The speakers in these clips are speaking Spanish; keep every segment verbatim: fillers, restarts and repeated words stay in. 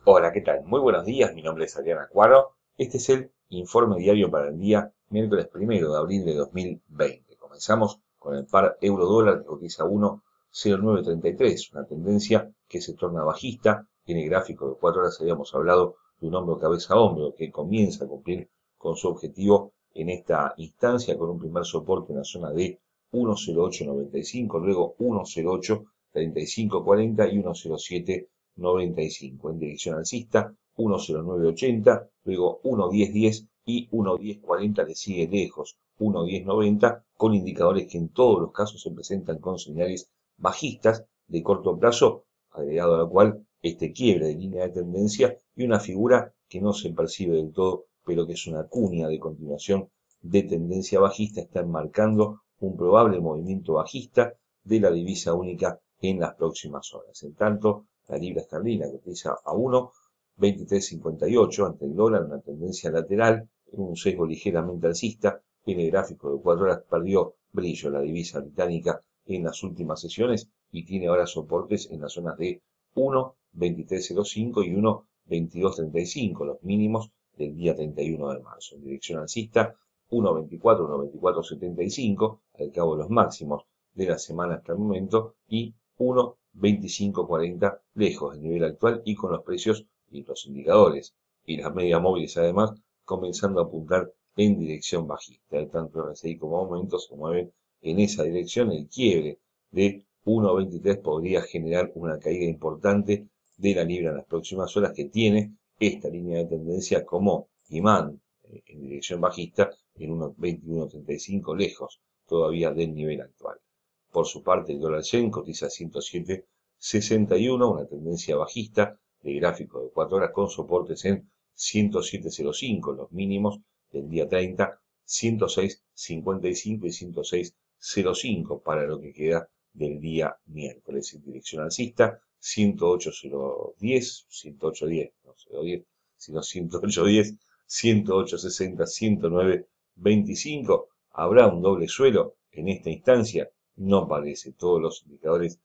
Hola, ¿qué tal? Muy buenos días, mi nombre es Adriana Cuaro. Este es el informe diario para el día miércoles primero de abril de dos mil veinte. Comenzamos con el par euro-dólar que cotiza uno coma cero nueve treinta y tres, una tendencia que se torna bajista. En el gráfico de cuatro horas habíamos hablado de un hombro cabeza a hombro que comienza a cumplir con su objetivo en esta instancia con un primer soporte en la zona de uno coma cero ocho noventa y cinco, luego uno coma cero ocho treinta y cinco cuarenta y uno coma cero siete noventa y cinco. En dirección alcista, uno coma cero nueve ochenta, luego uno coma diez diez y uno coma diez cuarenta le sigue lejos, uno coma diez noventa, con indicadores que en todos los casos se presentan con señales bajistas de corto plazo, agregado a la cual este quiebre de línea de tendencia y una figura que no se percibe del todo, pero que es una cuña de continuación de tendencia bajista, está enmarcando un probable movimiento bajista de la divisa única en las próximas horas. En tanto, la libra esterlina cotiza a uno coma veintitrés cincuenta y ocho ante el dólar, una tendencia lateral, en un sesgo ligeramente alcista. En el gráfico de cuatro horas perdió brillo la divisa británica en las últimas sesiones y tiene ahora soportes en las zonas de uno coma veintitrés cero cinco y uno coma veintidós treinta y cinco, los mínimos del día treinta y uno de marzo. En dirección alcista, uno coma veinticuatro, uno coma veinticuatro setenta y cinco, al cabo de los máximos de la semana hasta el momento, y uno coma veinticinco cuarenta lejos del nivel actual y con los precios y los indicadores y las medias móviles además comenzando a apuntar en dirección bajista. Tanto R S I como aumento se mueven en esa dirección. El quiebre de uno coma veintitrés podría generar una caída importante de la libra en las próximas horas, que tiene esta línea de tendencia como imán eh, en dirección bajista en uno coma veintiuno treinta y cinco lejos todavía del nivel actual. Por su parte, el dólar yen cotiza ciento siete coma sesenta y uno, una tendencia bajista de gráfico de cuatro horas con soportes en ciento siete coma cero cinco, los mínimos del día treinta, ciento seis coma cincuenta y cinco y ciento seis coma cero cinco para lo que queda del día miércoles. En dirección alcista, ciento ocho coma cero diez, ciento ocho coma diez, no cero diez, sino ciento ocho coma diez, ciento ocho coma sesenta, ciento nueve coma veinticinco. Habrá un doble suelo en esta instancia. No parece, todos los indicadores,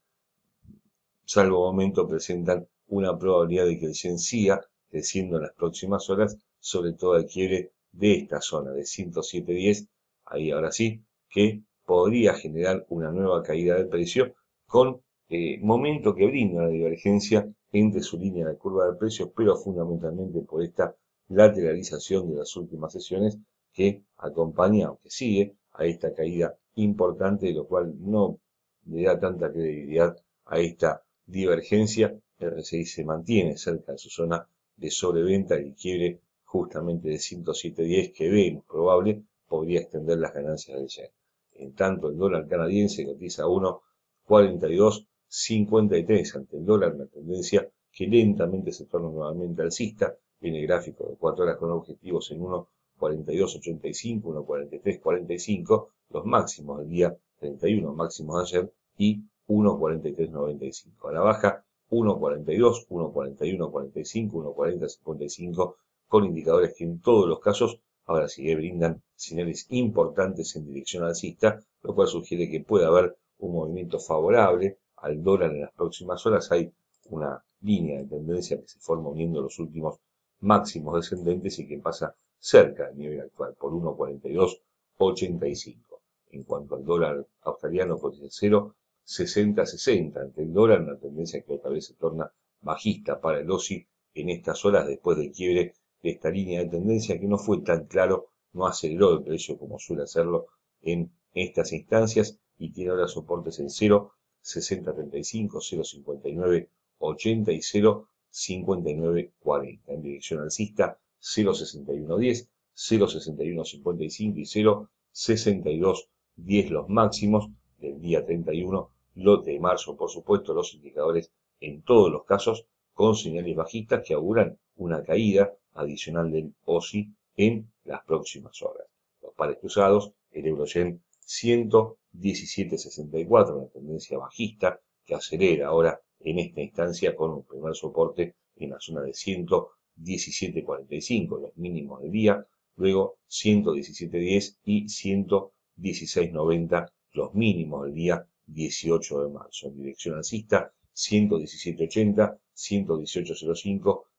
salvo momento, presentan una probabilidad de que el yen siga creciendo en las próximas horas, sobre todo al quiebre de esta zona de ciento siete coma diez, ahí ahora sí, que podría generar una nueva caída del precio con eh, momento que brinda una divergencia entre su línea de curva de precios, pero fundamentalmente por esta lateralización de las últimas sesiones que acompaña, aunque sigue, a esta caída importante, lo cual no le da tanta credibilidad a esta divergencia. El R S I se mantiene cerca de su zona de sobreventa y el quiebre justamente de ciento siete coma diez que vemos probable podría extender las ganancias del yen. En tanto, el dólar canadiense cotiza a uno coma cuarenta y dos cincuenta y tres ante el dólar, una tendencia que lentamente se torna nuevamente alcista en el gráfico de cuatro horas con objetivos en uno coma cuarenta y dos ochenta y cinco, uno coma cuarenta y tres cuarenta y cinco, los máximos del día treinta y uno, máximos de ayer, y uno coma cuarenta y tres noventa y cinco. A la baja, uno coma cuarenta y dos, uno coma cuarenta y uno cuarenta y cinco, uno coma cuarenta cincuenta y cinco, con indicadores que en todos los casos ahora sí que brindan señales importantes en dirección alcista, lo cual sugiere que puede haber un movimiento favorable al dólar en las próximas horas. Hay una línea de tendencia que se forma uniendo los últimos máximos descendentes y que pasa cerca del nivel actual por uno coma cuarenta y dos ochenta y cinco. En cuanto al dólar australiano, cotiza cero coma sesenta sesenta ante el dólar, una tendencia que otra vez se torna bajista para el O S I en estas horas después del quiebre de esta línea de tendencia que no fue tan claro, no aceleró el precio como suele hacerlo en estas instancias y tiene ahora soportes en cero coma sesenta treinta y cinco, cero coma cincuenta y nueve ochenta y cero coma cincuenta y nueve cuarenta. En dirección alcista, cero coma sesenta y uno diez, cero coma sesenta y uno cincuenta y cinco y cero coma sesenta y dos diez los máximos del día treinta y uno, lote de marzo. Por supuesto, los indicadores en todos los casos con señales bajistas que auguran una caída adicional del O S I en las próximas horas. Los pares cruzados, el euro-yen ciento diecisiete sesenta y cuatro, una tendencia bajista que acelera ahora en esta instancia con un primer soporte en la zona de ciento diecisiete cuarenta y cinco, los mínimos del día, luego ciento diecisiete diez y ciento dieciséis noventa, los mínimos del día dieciocho de marzo. En dirección alcista, ciento diecisiete ochenta, ciento dieciocho cero cinco,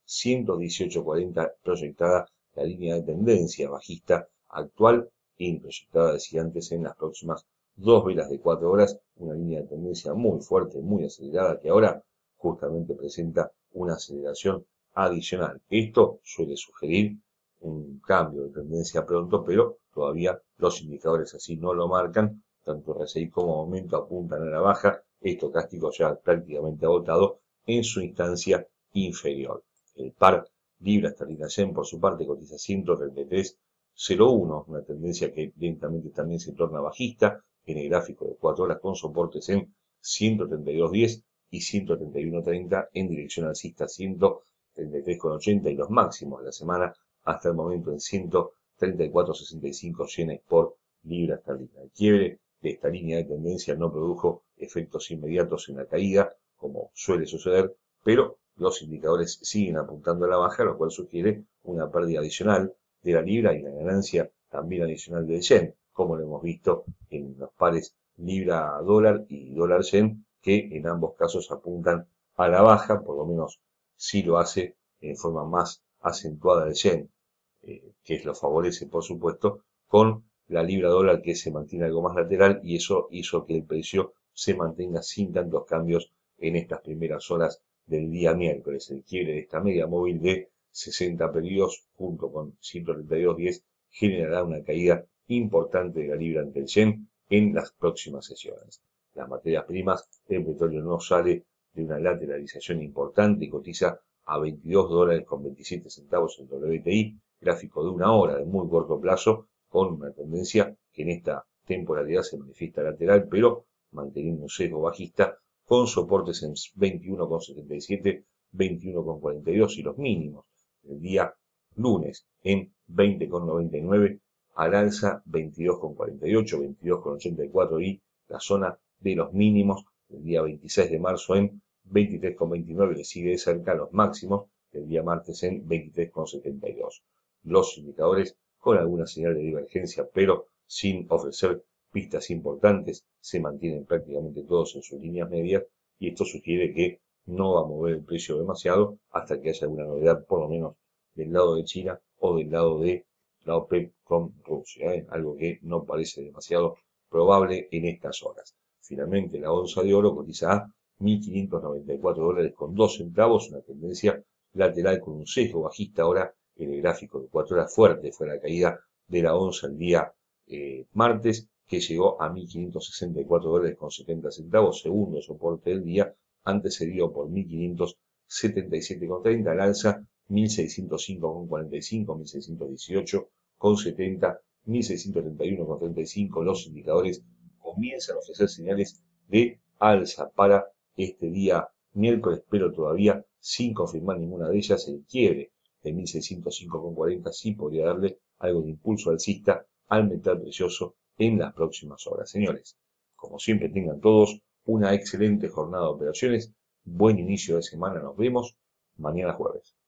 ciento dieciocho cuarenta proyectada la línea de tendencia bajista actual y proyectada, decía antes, en las próximas dos velas de cuatro horas, una línea de tendencia muy fuerte, muy acelerada, que ahora justamente presenta una aceleración adicional. Esto suele sugerir un cambio de tendencia pronto, pero todavía los indicadores así no lo marcan. Tanto R S I como momento apuntan a la baja, estocástico ya prácticamente agotado en su instancia inferior. El par libra esterlina yen, por su parte, cotiza ciento treinta y tres coma cero uno, una tendencia que lentamente también se torna bajista en el gráfico de cuatro horas, con soportes en ciento treinta y dos coma diez y ciento treinta y uno coma treinta, en dirección alcista ciento treinta y tres coma ochenta, y los máximos de la semana hasta el momento en ciento treinta y cuatro coma sesenta y cinco yenes por libra esterlina. El quiebre de esta línea de tendencia no produjo efectos inmediatos en la caída, como suele suceder, pero los indicadores siguen apuntando a la baja, lo cual sugiere una pérdida adicional de la libra y la ganancia también adicional del yen, como lo hemos visto en los pares libra-dólar y dólar-yen, que en ambos casos apuntan a la baja, por lo menos si lo hace en forma más acentuada el yen, eh, que lo favorece, por supuesto, con la libra-dólar, que se mantiene algo más lateral, y eso hizo que el precio se mantenga sin tantos cambios en estas primeras horas del día miércoles. El quiebre de esta media móvil de sesenta periodos junto con ciento treinta y dos coma diez generará una caída importante de la libra ante el yen en las próximas sesiones. Las materias primas, el petróleo no sale de una lateralización importante y cotiza a veintidós dólares con veintisiete centavos el W T I, gráfico de una hora de muy corto plazo, con una tendencia que en esta temporalidad se manifiesta lateral, pero manteniendo un sesgo bajista, con soportes en veintiuno coma setenta y siete, veintiuno coma cuarenta y dos y los mínimos el día lunes en veinte coma noventa y nueve, al alza veintidós coma cuarenta y ocho, veintidós coma ochenta y cuatro y la zona de los mínimos el día veintiséis de marzo en veintitrés coma veintinueve, le sigue de cerca los máximos el día martes en veintitrés coma setenta y dos. Los indicadores con alguna señal de divergencia, pero sin ofrecer pistas importantes, se mantienen prácticamente todos en sus líneas medias, y esto sugiere que no va a mover el precio demasiado hasta que haya alguna novedad, por lo menos del lado de China o del lado de la OPEP con Rusia, ¿eh? Algo que no parece demasiado probable en estas horas. Finalmente, la onza de oro cotiza a mil quinientos noventa y cuatro dólares con dos centavos, una tendencia lateral con un sesgo bajista ahora en el gráfico de cuatro horas. Fuerte fue la caída de la onza el día eh, martes, que llegó a mil quinientos sesenta y cuatro dólares con setenta centavos, segundo soporte del día, antecedido por mil quinientos setenta y siete con treinta, al alza mil seiscientos cinco con cuarenta y cinco, mil seiscientos dieciocho con setenta, mil seiscientos treinta y uno con treinta y cinco. Los indicadores comienzan a ofrecer señales de alza para este día miércoles, pero todavía sin confirmar ninguna de ellas. El quiebre de mil seiscientos cinco con cuarenta sí podría darle algo de impulso alcista al metal precioso en las próximas horas. Señores, como siempre, tengan todos una excelente jornada de operaciones, buen inicio de semana, nos vemos mañana jueves.